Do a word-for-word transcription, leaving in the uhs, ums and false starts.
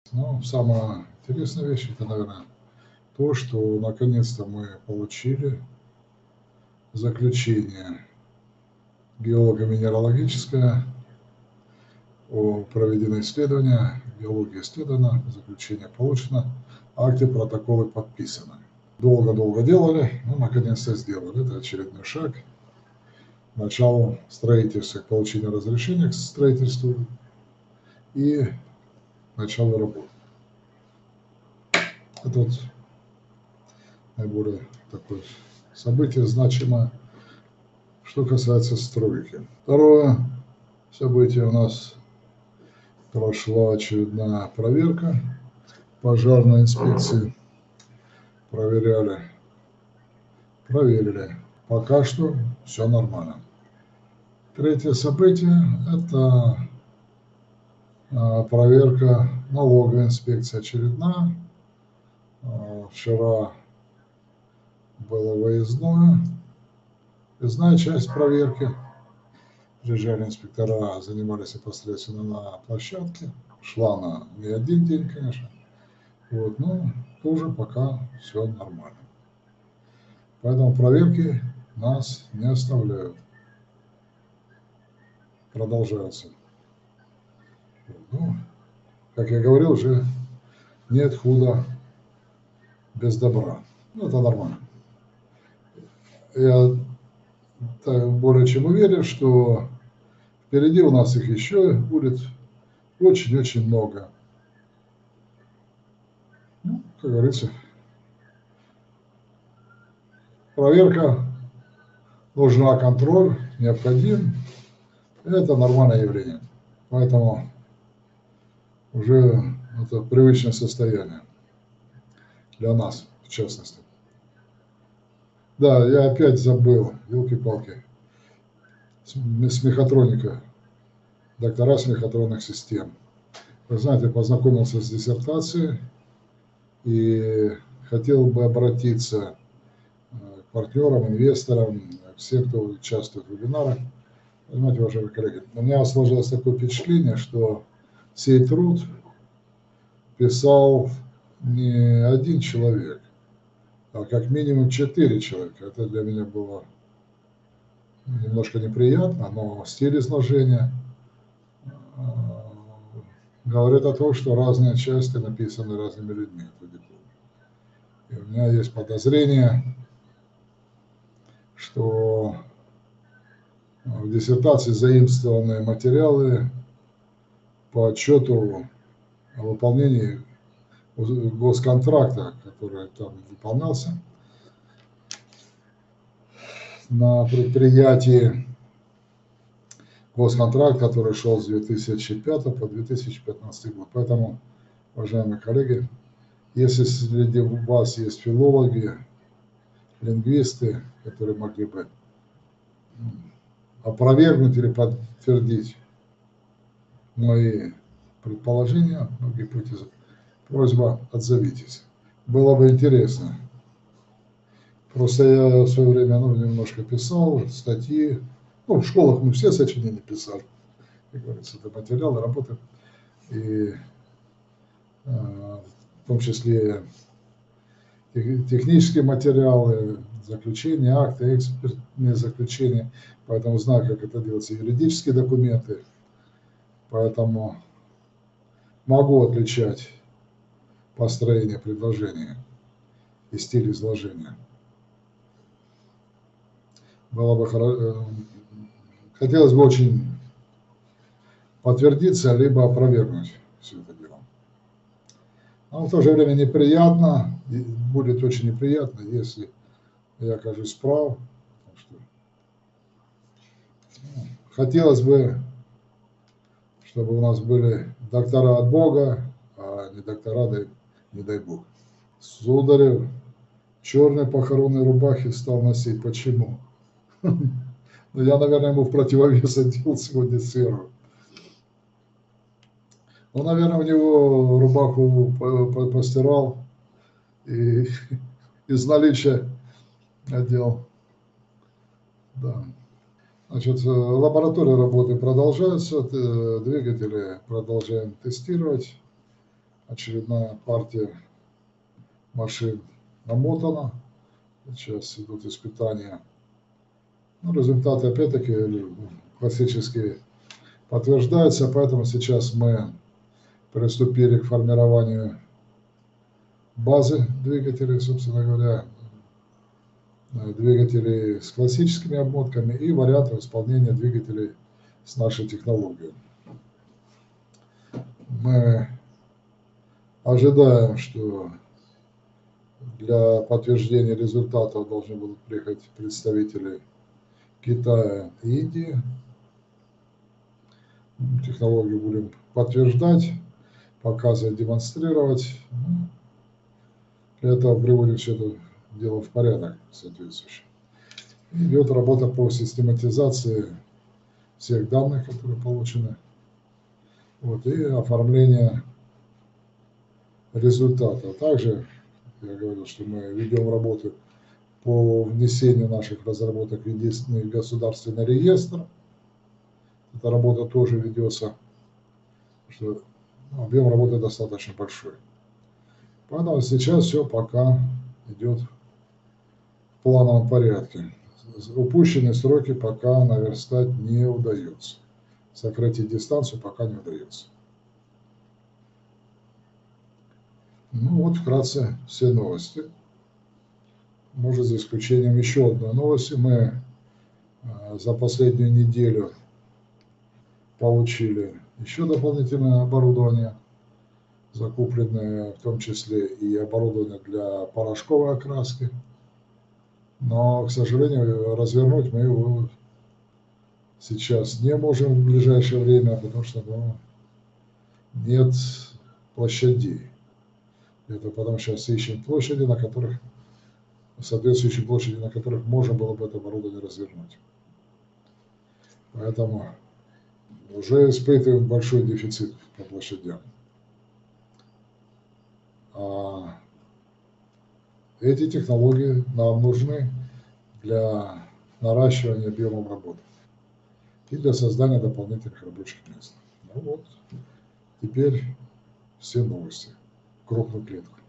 Ну, самая интересная вещь, это, наверное, то, что наконец-то мы получили заключение геолого-минералогическое о проведении исследования, геология исследована, заключение получено, акты, протоколы подписаны. Долго-долго делали, ну, наконец-то сделали. Это очередной шаг к началу строительства, к получению разрешения к строительству и началу работы. Это вот наиболее такое событие значимое, что касается стройки. Второе событие у нас прошла очередная проверка пожарной инспекции. Проверяли, проверили. Пока что все нормально. Третье событие – это проверка налоговой инспекции очередная. Вчера было выездное, выездная часть проверки. Приезжали инспектора, занимались непосредственно на площадке. Шла она не один день, конечно. Вот, но тоже пока все нормально. Поэтому проверки нас не оставляют. Продолжаются. Ну, как я говорил, уже нет худа без добра. Ну, это нормально. Я более чем уверен, что впереди у нас их еще будет очень-очень много. Ну, как говорится, проверка нужна, контроль необходим. Это нормальное явление. Поэтому уже это привычное состояние для нас, в частности. Да, я опять забыл, елки-палки, с мехатроника, доктора смехотронных систем. Вы знаете, познакомился с диссертацией и хотел бы обратиться к партнерам, инвесторам, всем, кто участвует в вебинарах. Понимаете, уважаемые коллеги, у меня сложилось такое впечатление, что сей труд писал не один человек, а как минимум четыре человека. Это для меня было немножко неприятно, но стиль изложения говорит о том, что разные части написаны разными людьми. И у меня есть подозрение, что в диссертации заимствованные материалы по отчету о выполнении госконтракта, который там выполнялся на предприятии, госконтракт, который шел с две тысячи пятого по две тысячи пятнадцатый год. Поэтому, уважаемые коллеги, если среди вас есть филологи, лингвисты, которые могли бы опровергнуть или подтвердить мои предположения, гипотезы, просьба, отзовитесь. Было бы интересно. Просто я в свое время ну, немножко писал статьи. Ну, в школах мы все сочинения писали. Как говорится, это материалы, работы. И в том числе технические материалы, заключения, акты, экспертные заключения. Поэтому знаю, как это делается, юридические документы. Поэтому могу отличать построение предложения и стиль изложения. Было бы хорошо, хотелось бы очень подтвердиться, либо опровергнуть все это дело. Но в то же время неприятно, будет очень неприятно, если я окажусь прав. Что, ну, хотелось бы, чтобы у нас были доктора от Бога, а не доктора, дай, не дай Бог. Сударев черной похоронной рубахи стал носить. Почему? Ну, я, наверное, ему в противовес одел сегодня серую. Ну, наверное, у него рубаху постирал и из наличия одел. Да. Значит, лаборатория работы продолжается, двигатели продолжаем тестировать. очередная партия машин намотана. Сейчас идут испытания. Ну, результаты, опять-таки, классические подтверждаются, поэтому сейчас мы приступили к формированию базы двигателей, собственно говоря, двигателей с классическими обмотками и вариантов исполнения двигателей с нашей технологией. Мы ожидаем, что для подтверждения результатов должны будут приехать представители Китая и Индии. Технологию будем подтверждать, показывать, демонстрировать. Для этого приводим все это дело в порядок соответствующий. Идет работа по систематизации всех данных, которые получены, вот, и оформление результата. Также я говорил, что мы ведем работу по внесению наших разработок в единственный государственный реестр. Эта работа тоже ведется, что объем работы достаточно большой. Поэтому сейчас все пока идет в плановом порядке. Упущенные сроки пока наверстать не удается. Сократить дистанцию пока не удается. Ну вот вкратце все новости. Может, за исключением еще одной новости. Мы за последнюю неделю получили еще дополнительное оборудование, закупленное в том числе и оборудование для порошковой окраски. Но, к сожалению, развернуть мы его сейчас не можем в ближайшее время, потому что ну, нет площадей. Это потом сейчас ищем площади, на которых, соответствующие площади, на которых можно было бы это оборудование развернуть. Поэтому уже испытываем большой дефицит по площадям. А эти технологии нам нужны для наращивания объема работы и для создания дополнительных рабочих мест. Ну вот, теперь все новости. Крупную клетку.